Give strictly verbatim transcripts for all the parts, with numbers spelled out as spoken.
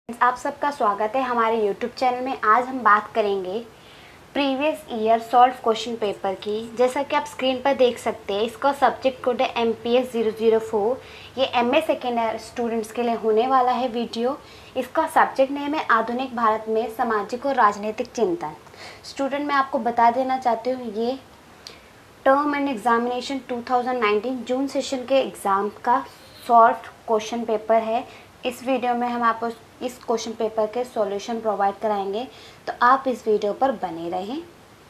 आप सबका स्वागत है हमारे यूट्यूब चैनल में। आज हम बात करेंगे previous year solve question paper की। जैसा कि आप स्क्रीन पर देख सकते हैं, इसका सब्जेक्ट कोड है M P S zero zero four. ये M A second year students के लिए होने वाला है वीडियो। इसका सब्जेक्ट नेम है आधुनिक भारत में सामाजिक और राजनीतिक चिंतन। स्टूडेंट, मैं आपको बता देना चाहती हूँ, ये term end examination two thousand nineteen June session के एग्ज़ाम का सॉल्व क्वेश्चन पेपर है। इस वीडियो में हम आपको इस क्वेश्चन पेपर के सॉल्यूशन प्रोवाइड कराएंगे, तो आप इस वीडियो पर बने रहें।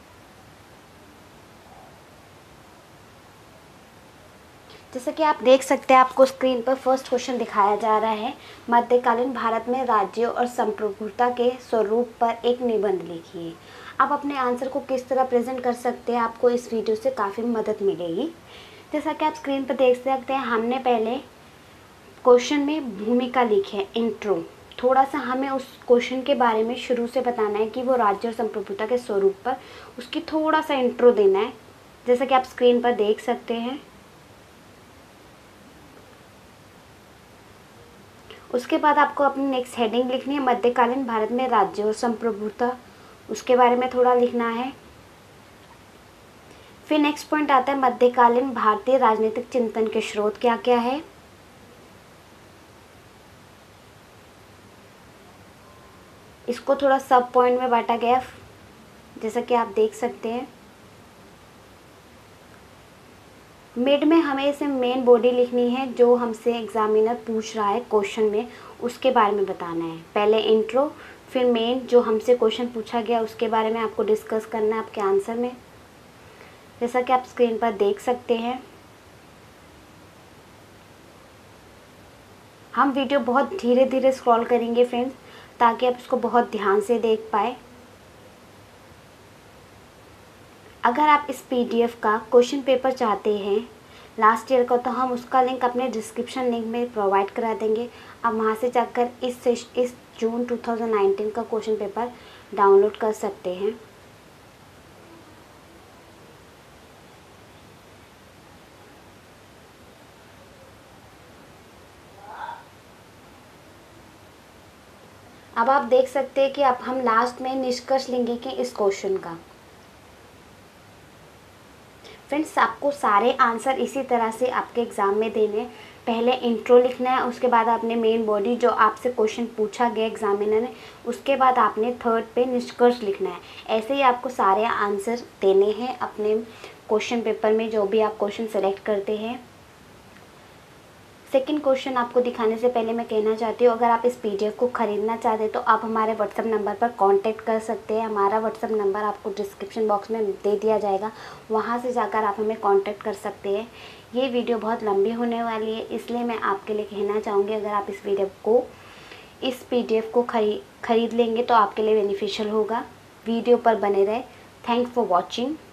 जैसे कि आप देख सकते हैं, आपको स्क्रीन पर फर्स्ट क्वेश्चन दिखाया जा रहा है। मध्यकालीन भारत में राज्यों और संप्रभुता के स्वरूप पर एक निबंध लिखिए। आप अपने आंसर को किस तरह प्रेजेंट कर सकते हैं, आपको इस वीडियो से काफ़ी मदद मिलेगी। जैसा कि आप स्क्रीन पर देख सकते हैं, हमने पहले क्वेश्चन में भूमिका लिखी है, इंट्रो। थोड़ा सा हमें उस क्वेश्चन के बारे में शुरू से बताना है कि वो राज्य और संप्रभुता के स्वरूप पर उसकी थोड़ा सा इंट्रो देना है, जैसा कि आप स्क्रीन पर देख सकते हैं। उसके बाद आपको अपनी नेक्स्ट हेडिंग लिखनी है, मध्यकालीन भारत में राज्य और संप्रभुता, उसके बारे में थोड़ा लिखना है। फिर नेक्स्ट पॉइंट आता है मध्यकालीन भारतीय राजनीतिक चिंतन के स्रोत क्या क्या है। इसको थोड़ा सब पॉइंट में बांटा गया, जैसा कि आप देख सकते हैं। मिड में हमें इसे मेन बॉडी लिखनी है, जो हमसे एग्जामिनर पूछ रहा है क्वेश्चन में, उसके बारे में बताना है। पहले इंट्रो, फिर मेन, जो हमसे क्वेश्चन पूछा गया उसके बारे में आपको डिस्कस करना है आपके आंसर में, जैसा कि आप स्क्रीन पर देख सकते हैं। हम वीडियो बहुत धीरे धीरे स्क्रॉल करेंगे फ्रेंड्स, ताकि आप इसको बहुत ध्यान से देख पाए। अगर आप इस पीडीएफ का क्वेश्चन पेपर चाहते हैं लास्ट ईयर का, तो हम उसका लिंक अपने डिस्क्रिप्शन लिंक में प्रोवाइड करा देंगे। आप वहां से जाकर इस इस जून टू थाउजेंड नाइनटीन का क्वेश्चन पेपर डाउनलोड कर सकते हैं। अब आप देख सकते हैं कि अब हम लास्ट में निष्कर्ष लेंगे कि इस क्वेश्चन का। फ्रेंड्स, आपको सारे आंसर इसी तरह से आपके एग्ज़ाम में देने। पहले इंट्रो लिखना है, उसके बाद आपने मेन बॉडी, जो आपसे क्वेश्चन पूछा गया एग्जामिनर ने, उसके बाद आपने थर्ड पे निष्कर्ष लिखना है। ऐसे ही आपको सारे आंसर देने हैं अपने क्वेश्चन पेपर में, जो भी आप क्वेश्चन सेलेक्ट करते हैं। सेकंड क्वेश्चन आपको दिखाने से पहले मैं कहना चाहती हूँ, अगर आप इस पीडीएफ को ख़रीदना चाहते हैं तो आप हमारे व्हाट्सएप नंबर पर कांटेक्ट कर सकते हैं। हमारा व्हाट्सएप नंबर आपको डिस्क्रिप्शन बॉक्स में दे दिया जाएगा, वहाँ से जाकर आप हमें कांटेक्ट कर सकते हैं। ये वीडियो बहुत लंबी होने वाली है, इसलिए मैं आपके लिए कहना चाहूँगी, अगर आप इस वीडियो को इस पीडीएफ को खरी खरीद लेंगे तो आपके लिए बेनिफिशियल होगा। वीडियो पर बने रहे। Thanks for watching.